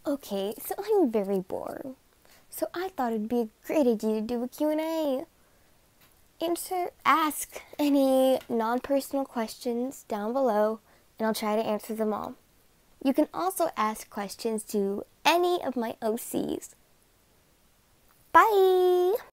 Okay, so I'm very bored. So I thought it'd be a great idea to do a Q&A. Ask any non-personal questions down below, and I'll try to answer them all. You can also ask questions to any of my OCs. Bye!